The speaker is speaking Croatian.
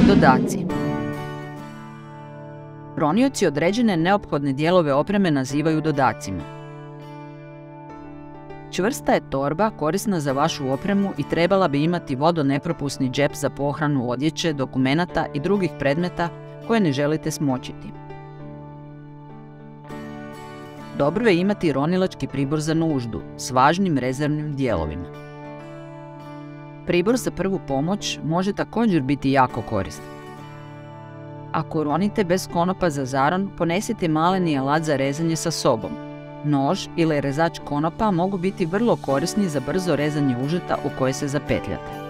Dodaci. Ronioci određene neophodne dijelove opreme nazivaju dodacima. Čvrsta je torba korisna za vašu opremu i trebala bi imati vodonepropusni džep za pohranu odjeće, dokumenata i drugih predmeta koje ne želite smočiti. Dobro je imati ronilački pribor za nuždu s važnim rezervnim dijelovima. Pribor za prvu pomoć može također biti jako koristan. Ako ronite bez konopa za zaron, ponesite maleni alat za rezanje sa sobom. Nož ili rezač konopa mogu biti vrlo korisni za brzo rezanje užeta u koje se zapetljate.